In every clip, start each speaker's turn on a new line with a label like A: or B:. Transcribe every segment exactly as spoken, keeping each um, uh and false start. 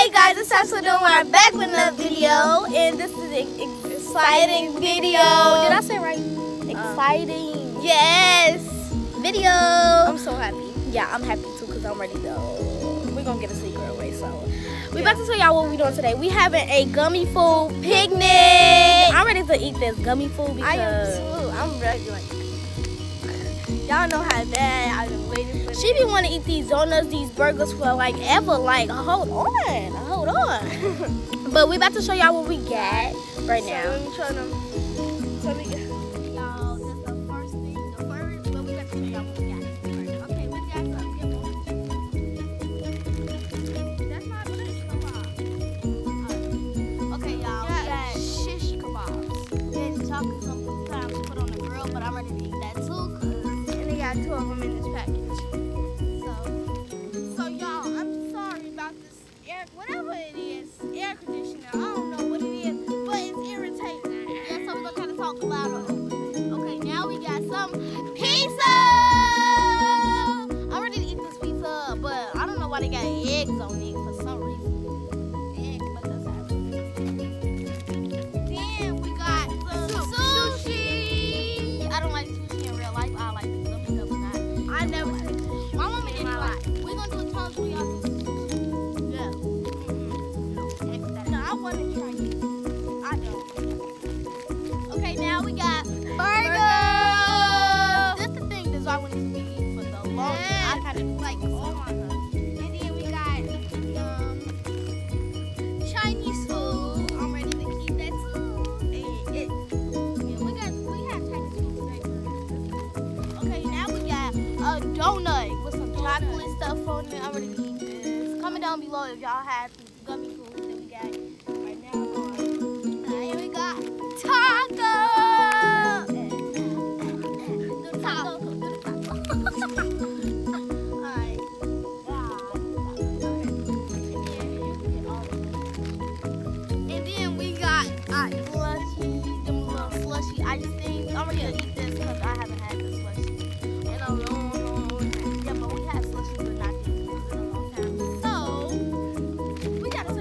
A: Hey guys, it's Sasha doing. We're back with another video, and this is an exciting video. Did I say it right? Exciting. Um, yes. Video. I'm so happy. Yeah, I'm happy too because I'm ready to. We're gonna get a secret away, so we about to tell y'all what we're doing today. We having a gummy food picnic. I'm ready to eat this gummy food because I am too. I'm ready. Like, y'all know how bad I've been waiting for. She be want to eat these donuts, these burgers for like ever. Like, hold on, hold on. But we about to show y'all what we got right now. So let me try them. So we got. Y'all, this is the first thing. The first, but we about to show y'all what we got. Okay, we got some. That's not shish kebab. Okay, y'all, we got shish kebabs. There's chocolate sometimes put on the grill, but I'm ready to eat that too. And they got two of them in this package. So, so y'all, I'm sorry about this air, whatever it is, air conditioner. I don't know what it is, but it's irritating. Yeah, so we're gonna kind of talk about it. Okay, now we got some pizza. I'm ready to eat this pizza, but I don't know why they got eggs on it for some reason. Eggs, but that's happening. Then we got some sushi. I don't like sushi in real life. I like pizza because not. I never taste sushi. My mama did like. We're gonna do a challenge where y'all can sushi. Yeah. Mm-hmm. No, I want to try it. I don't. Okay, now we got burgers. This is the thing that I wanted to be eating for the longest. Yeah. I kind of like, oh my god. And then we got um, Chinese food. I'm ready to eat that too. And it, yeah, we got we have Chinese food today. Okay, now we got a donut with some chocolate stuff on it. I'm ready to eat this. Comment down below if y'all have some gummy food that we got right now. And here we got taco. Do the taco. Do the taco. Alright. And then we got uh, slushy, them little slushy ice things. I'm ready to eat this because I haven't had this slushy in a long, long time. Yeah, but we had slushy, but not this in a long time. So we got to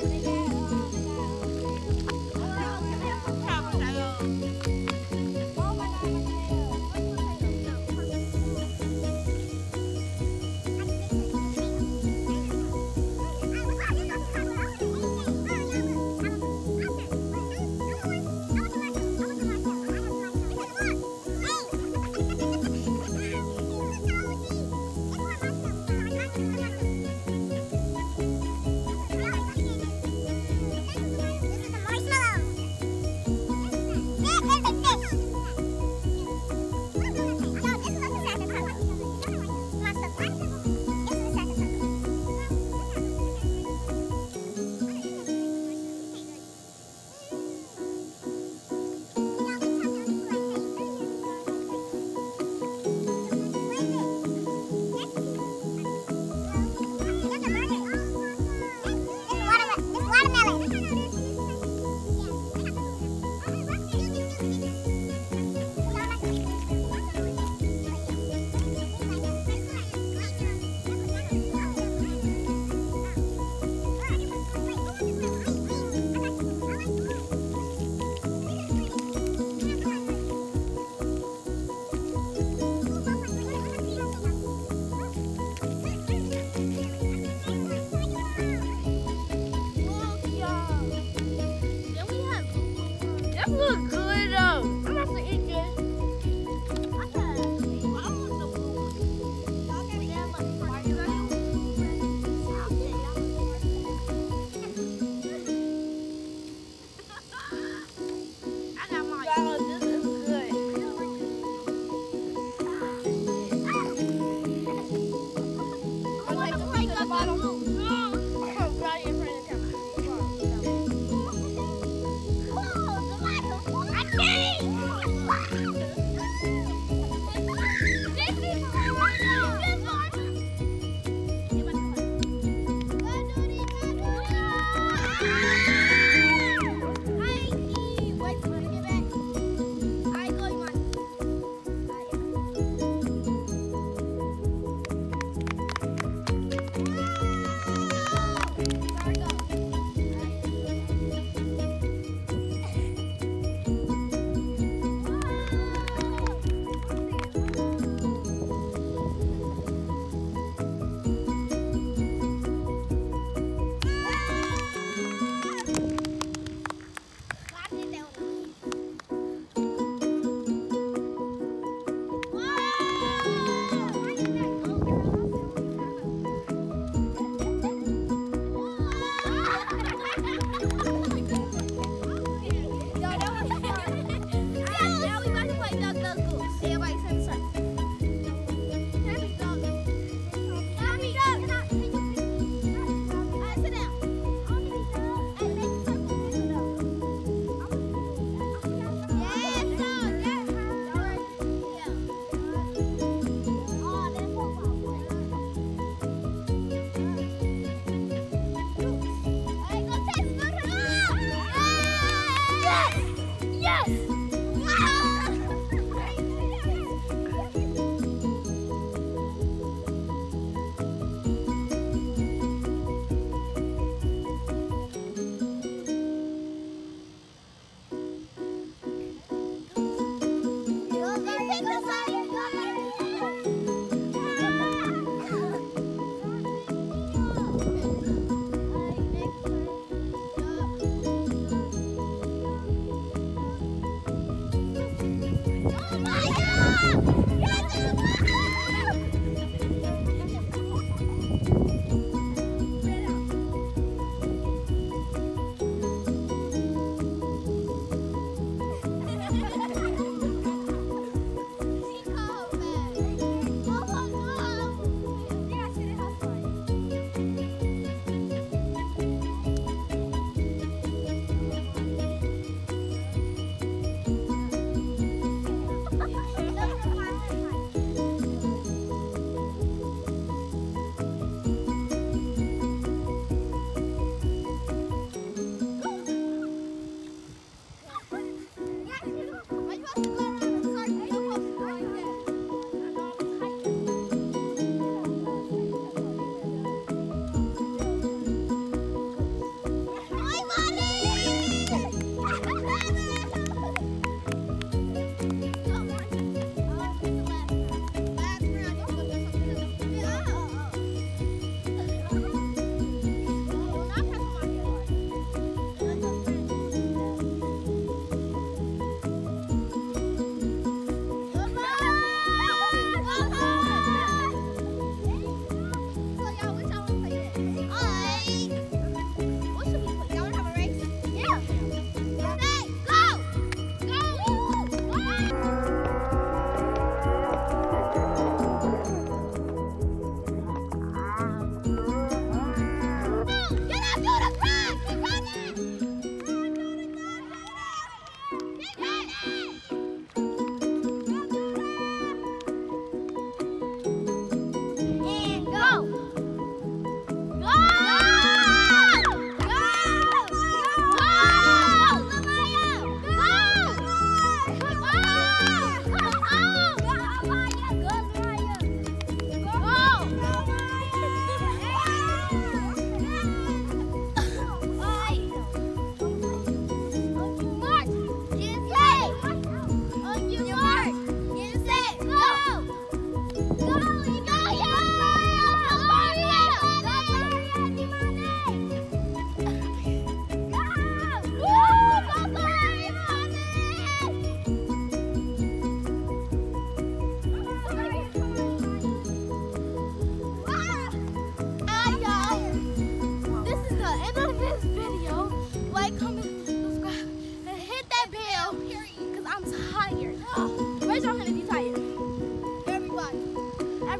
A: Tomato.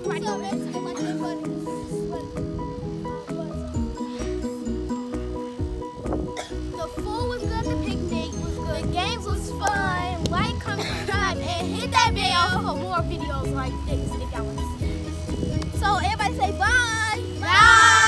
A: Everybody so make sure like that button. The food was good, the picnic was good, the games was fun. Like, comment, subscribe, and hit that bell for more videos like this if y'all want to see. So everybody say bye. Bye.